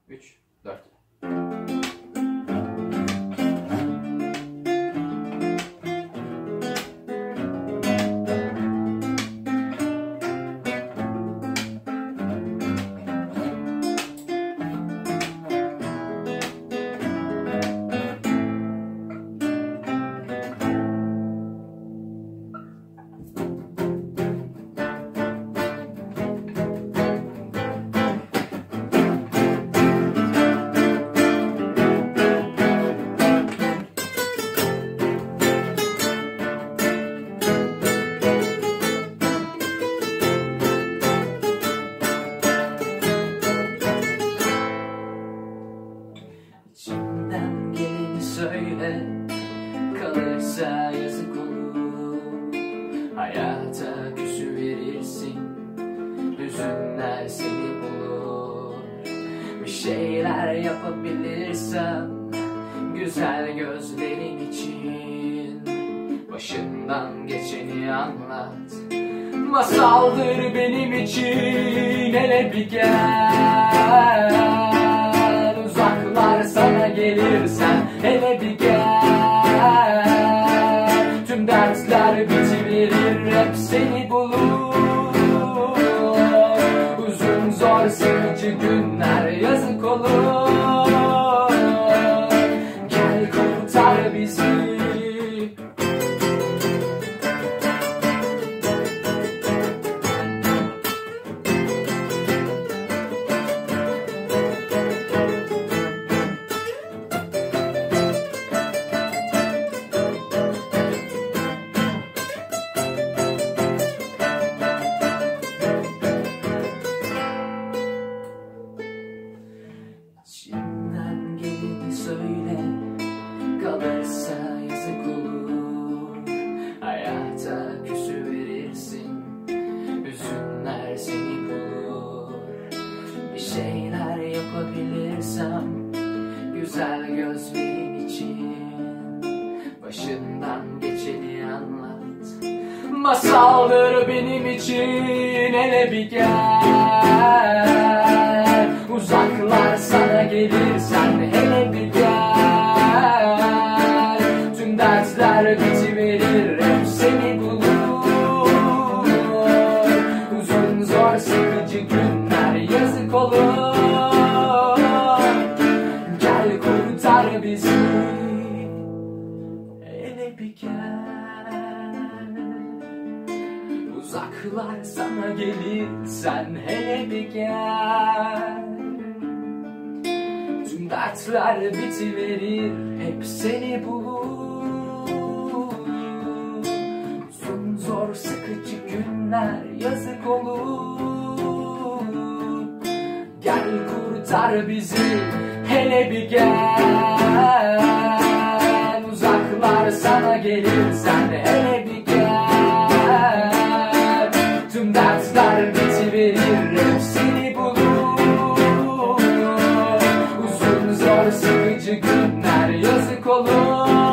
3, 4. İçinden geleni söyle, kalırsa yazık olur. Hayata küsüverirsin, hüzünler seni bulur. Bir şeyler yapabilirsem, güzel gözlerin için, başından geçeni anlat. Masaldır benim için, hele bir gel. Uzaklar sana gelirsen, hele bir gel. Tüm dertler bitiverir, hep seni bulur. Uzun zor sıkıcı günler yazık olur. Gel kurtar bizi. İçinden geleni söyle, kalırsa yazık olur. Hayata küsüverirsin, hüzünler seni bulur. Bir şeyler yapabilirsem, güzel gözlerin için, başından geçeni anlat. Masaldır benim için, hele bir gel. Uzaklar sana gelirsen, hele bir gel. Tüm dertler bitiverir, hep seni bulur. Uzun zor sıkıcı günler yazık olur. Gel kurtar bizi, hele bir gel. Uzaklar sana gelirsen, hele bir gel. Tüm dertler bitiverir, hep seni bulur. Uzun zor sıkıcı günler yazık olur. Gel kurtar bizi, hele bir gel. Uzaklar sana gelirsen, hele bir gel. Tüm dertler bitiverir, hep seni bulur. Uzun zor sıkıcı günler yazık olur.